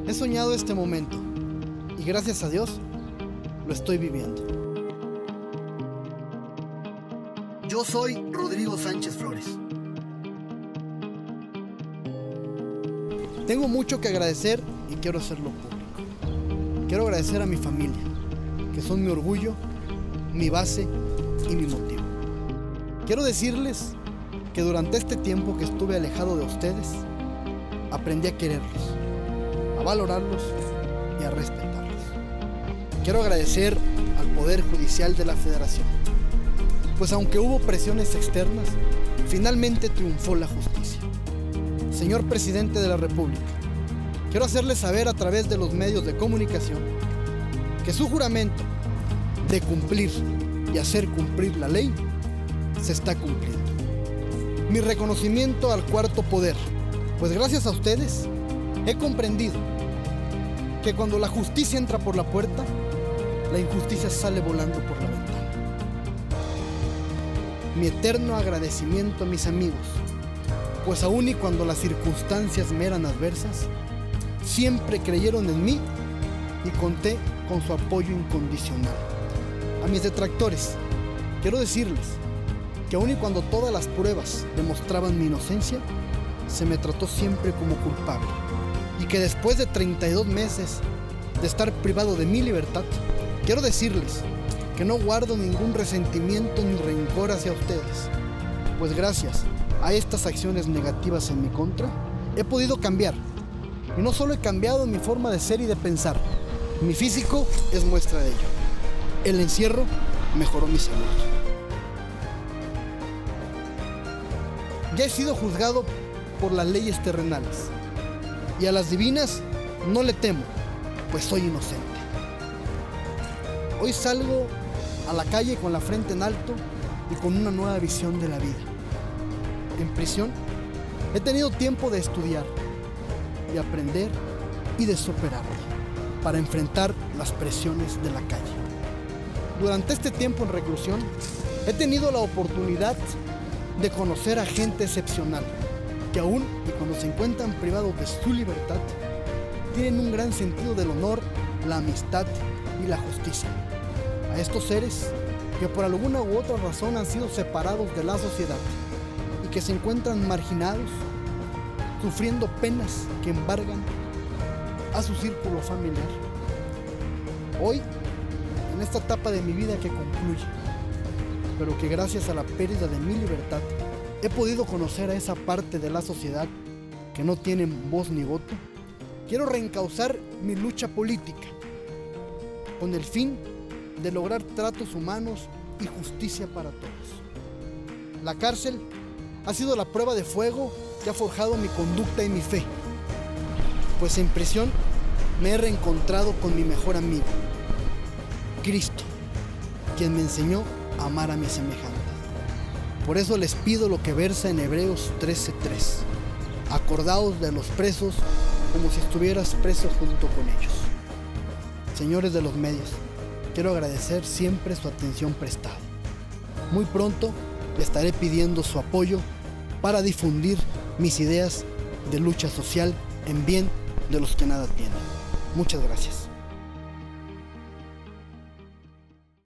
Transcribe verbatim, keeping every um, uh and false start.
He soñado este momento y gracias a Dios lo estoy viviendo. Yo soy Rodrigo Sánchez Flores. Tengo mucho que agradecer y quiero hacerlo público. Quiero agradecer a mi familia, que son mi orgullo, mi base y mi motivo. Quiero decirles que durante este tiempo que estuve alejado de ustedes, aprendí a quererlos, a valorarlos y a respetarlos. Quiero agradecer al Poder Judicial de la Federación, pues aunque hubo presiones externas, finalmente triunfó la justicia. Señor Presidente de la República, quiero hacerles saber a través de los medios de comunicación que su juramento de cumplir y hacer cumplir la ley se está cumpliendo. Mi reconocimiento al cuarto poder, pues gracias a ustedes he comprendido que cuando la justicia entra por la puerta, la injusticia sale volando por la ventana. Mi eterno agradecimiento a mis amigos, pues aun y cuando las circunstancias me eran adversas, siempre creyeron en mí y conté con su apoyo incondicional. A mis detractores, quiero decirles que aun y cuando todas las pruebas demostraban mi inocencia, se me trató siempre como culpable, y que después de treinta y dos meses de estar privado de mi libertad, quiero decirles que no guardo ningún resentimiento ni rencor hacia ustedes, pues gracias a estas acciones negativas en mi contra, he podido cambiar. Y no solo he cambiado mi forma de ser y de pensar, mi físico es muestra de ello. El encierro mejoró mi salud. Ya he sido juzgado por las leyes terrenales, y a las divinas no le temo, pues soy inocente. Hoy salgo a la calle con la frente en alto y con una nueva visión de la vida. En prisión he tenido tiempo de estudiar, de aprender y de superarme para enfrentar las presiones de la calle. Durante este tiempo en reclusión he tenido la oportunidad de conocer a gente excepcional que aún y cuando se encuentran privados de su libertad tienen un gran sentido del honor, la amistad y la justicia. A estos seres que por alguna u otra razón han sido separados de la sociedad y que se encuentran marginados, sufriendo penas que embargan a su círculo familiar. Hoy, en esta etapa de mi vida que concluye, pero que gracias a la pérdida de mi libertad, he podido conocer a esa parte de la sociedad que no tienen voz ni voto, quiero reencauzar mi lucha política con el fin de lograr tratos humanos y justicia para todos. La cárcel ha sido la prueba de fuego que ha forjado mi conducta y mi fe, pues en prisión me he reencontrado con mi mejor amigo, Cristo, quien me enseñó a amar a mis semejantes. Por eso les pido lo que versa en Hebreos trece tres: acordaos de los presos como si estuvieras preso junto con ellos. Señores de los medios, quiero agradecer siempre su atención prestada. Muy pronto le estaré pidiendo su apoyo para difundir mis ideas de lucha social en bien de los que nada tienen. Muchas gracias.